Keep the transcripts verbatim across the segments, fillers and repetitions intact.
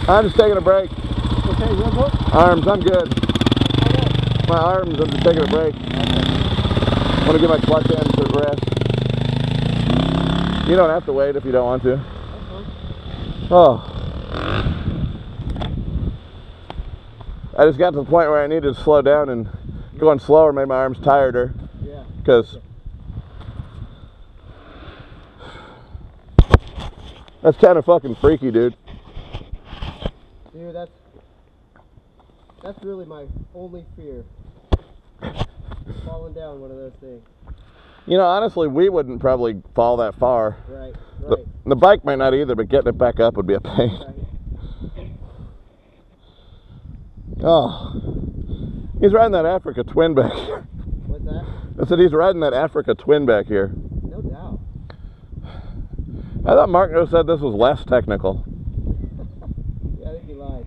I'm just taking a break. Okay, real good? Arms, I'm good. My arms, I'm just taking a break. I want to give my clutch hands a rest. You don't have to wait if you don't want to. Oh. I just got to the point where I needed to slow down, and going slower made my arms tireder. Yeah. Because that's kind of fucking freaky, dude. Dude, that's that's really my only fear. Falling down one of those things. You know, honestly, we wouldn't probably fall that far. Right, right. The, the bike might not either, but getting it back up would be a pain. Right. Oh, he's riding that Africa Twin back here. What's that? I said he's riding that Africa Twin back here. No doubt. I thought Mark said this was less technical. Yeah, I think he lied.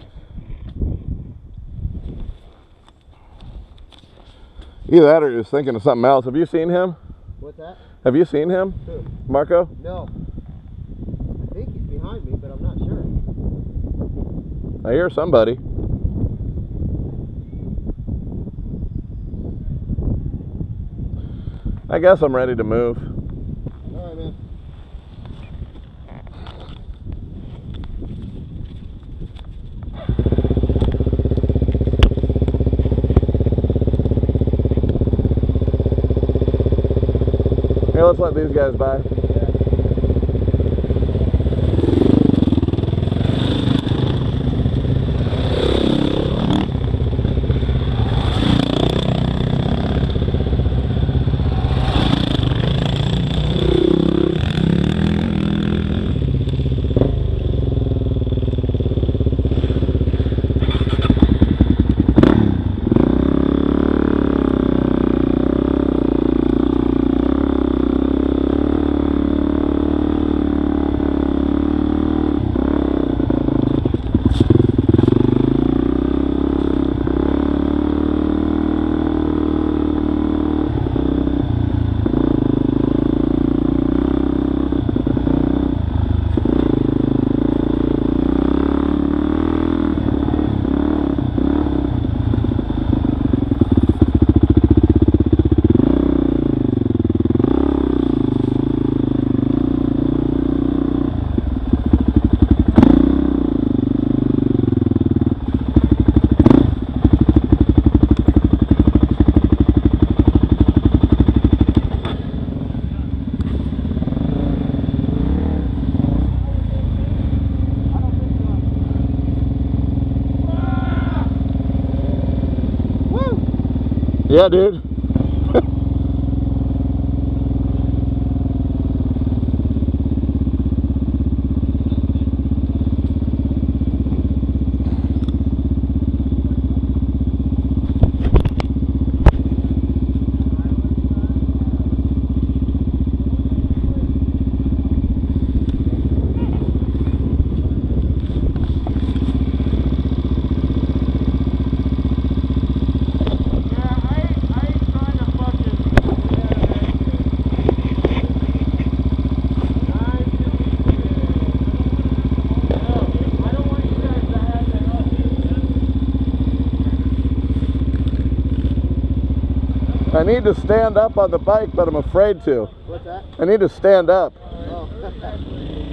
Either that or he was thinking of something else. Have you seen him? What's that? Have you seen him? Who? Marco? No. I think he's behind me, but I'm not sure. I hear somebody. I guess I'm ready to move. All right, man. Hey, let's let these guys by. Yeah, dude. I need to stand up on the bike, but I'm afraid to. What's that? I need to stand up. Oh.